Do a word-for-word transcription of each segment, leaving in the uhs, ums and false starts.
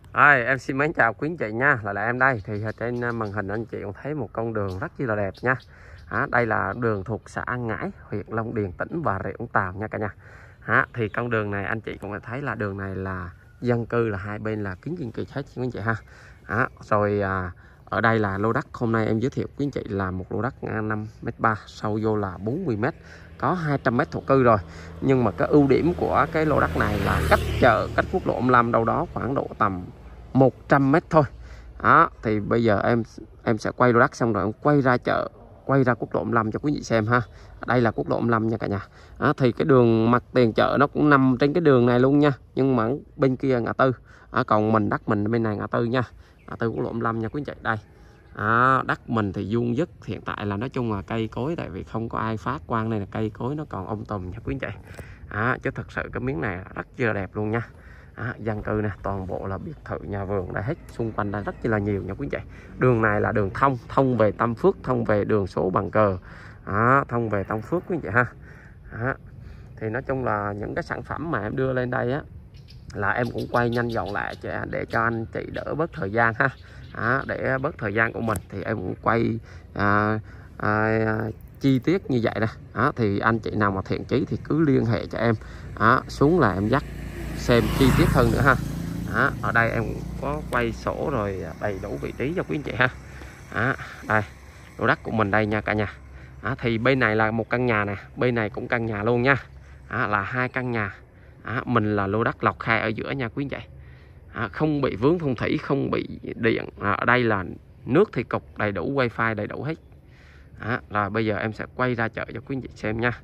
Rồi, em xin mến chào quý anh chị nha, lại là em đây. Thì trên màn hình anh chị cũng thấy một con đường rất chi là đẹp nha. À, đây là đường thuộc xã An Ngãi, huyện Long Điền, tỉnh Bà Rịa Vũng Tàu nha cả nhà. À, thì con đường này anh chị cũng thấy là đường này là dân cư, là hai bên là kính kiên kỳ hết quý anh chị ha. À, rồi à, ở đây là lô đất hôm nay em giới thiệu quý anh chị là một lô đất năm mét ba, sâu vô là bốn mươi mét, có hai trăm mét thổ cư rồi. Nhưng mà cái ưu điểm của cái lô đất này là cách chợ, cách quốc lộ năm đâu đó khoảng độ tầm một trăm mét thôi. Đó, thì bây giờ em em sẽ quay lô đất xong rồi em quay ra chợ, quay ra quốc lộ năm cho quý vị xem ha. Đây là quốc lộ năm nha cả nhà. Đó, thì cái đường mặt tiền chợ nó cũng nằm trên cái đường này luôn nha, nhưng mà bên kia ngã tư. Đó, còn mình đất mình bên này ngã tư nha, ngã tư quốc lộ năm nha quý anh chị. Đây đó, đất mình thì vuông vức, hiện tại là nói chung là cây cối, tại vì không có ai phát quang này, là cây cối nó còn um tùm nha quý anh chị. Đó, chứ thật sự cái miếng này rất là đẹp luôn nha. À, dân cư nè, toàn bộ là biệt thự, nhà vườn đây hết, xung quanh đây rất là nhiều nha quý anh chị. Đường này là đường thông, thông về Tam Phước, thông về đường số bằng cờ, à, thông về Tam Phước quý anh chị ha. À, thì nói chung là những cái sản phẩm mà em đưa lên đây á là em cũng quay nhanh gọn lại để cho anh chị đỡ bớt thời gian ha. À, để bớt thời gian của mình thì em cũng quay à, à, chi tiết như vậy nè. À, thì anh chị nào mà thiện chí thì cứ liên hệ cho em, à, xuống là em dắt xem chi tiết hơn nữa ha. Đó, ở đây em có quay sổ rồi đầy đủ vị trí cho quý anh chị ha. Đó, đây lô đất của mình đây nha cả nhà. Đó, thì bên này là một căn nhà nè, bên này cũng căn nhà luôn nha. Đó, là hai căn nhà. Đó, mình là lô đất lọc khai ở giữa nha quý anh chị. Đó, không bị vướng phong thủy, không bị điện. Đó, ở đây là nước thì cục đầy đủ, wifi đầy đủ hết. Đó, rồi bây giờ em sẽ quay ra chợ cho quý anh chị xem nha.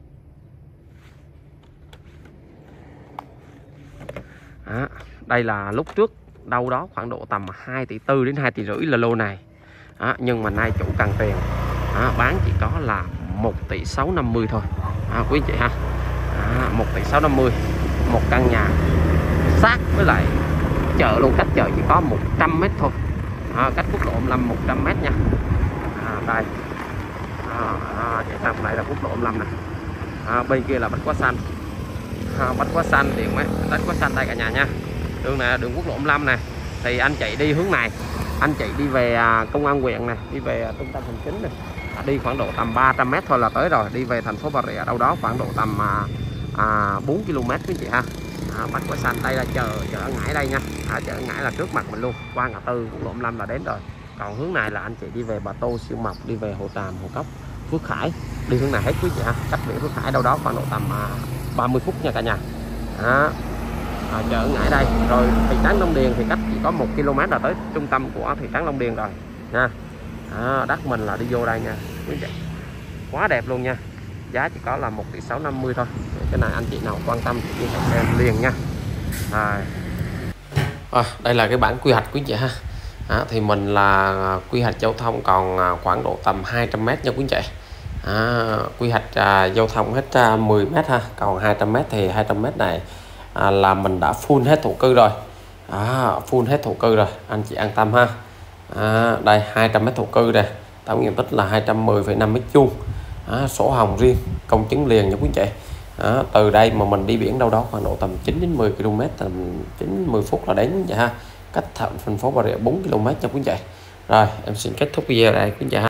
Đó, đây là lúc trước đâu đó khoảng độ tầm hai tỷ tư đến hai tỷ rưỡi là lô này. Đó, nhưng mà nay chủ cần tiền, đó, bán chỉ có là một tỷ sáu năm mươi thôi. Đó, quý anh chị ha. Đó, một tỷ sáu năm mươi, một căn nhà sát với lại chợ luôn, cách chợ chỉ có một trăm mét thôi. Đó, cách quốc lộ năm một trăm mét nha. Đó, đây đó, đó, chạy sang lại là quốc lộ năm này. Đó, bên kia là bách hóa xanh. À, bách hóa xanh điện máy bách hóa xanh đây cả nhà nha. Đường này là đường quốc lộ năm này. Thì anh chị đi hướng này, anh chị đi về à, công an huyện này, đi về à, trung tâm hành chính này, à, đi khoảng độ tầm ba trăm mét thôi là tới rồi. Đi về thành phố Bà Rịa đâu đó khoảng độ tầm à, à, bốn ki lô mét quý chị ha. À, bách hóa xanh đây là chợ chợ Ngãi đây nha. À, chợ Ngãi là trước mặt mình luôn, qua ngã tư quốc lộ năm là đến rồi. Còn hướng này là anh chị đi về Bà Tô, Siêu Mộc, đi về Hồ Tràm, Hồ Cốc, Phước Hải, đi hướng này hết quý chị ha. Cách biển Phước Hải đâu đó khoảng độ tầm à, ba mươi phút nha cả nhà. Đó. À, chợ Ngãi đây. Rồi thị trấn Long Điền thì cách chỉ có một ki lô mét là tới trung tâm của thị trấn Long Điền rồi nha. Đó, đất mình là đi vô đây nha, quá đẹp luôn nha. Giá chỉ có là một tỷ sáu năm mươi thôi. Cái này anh chị nào quan tâm thì liên hệ em liền nha. À. À, đây là cái bản quy hoạch quý chị ha. À, thì mình là quy hoạch giao thông còn khoảng độ tầm hai trăm mét nha quý chị. À, quy hoạch à, giao thông hết à, mười mét ha, còn hai trăm mét thì hai trăm mét này à, là mình đã full hết thổ cư rồi. À, full hết thổ cư rồi, anh chị an tâm ha. À, đây hai trăm mét thổ cư này, tổng diện tích là hai trăm mười phẩy năm mét vuông. À, sổ hồng riêng, công chứng liền nha quý chị. À, từ đây mà mình đi biển đâu đó khoảng độ tầm chín đến mười ki lô mét, tầm chín mười phút là đến vậy ha. Cách thành phố Bà Rịa bốn ki lô mét nha quý chị. Rồi em xin kết thúc video đây quý chị ha.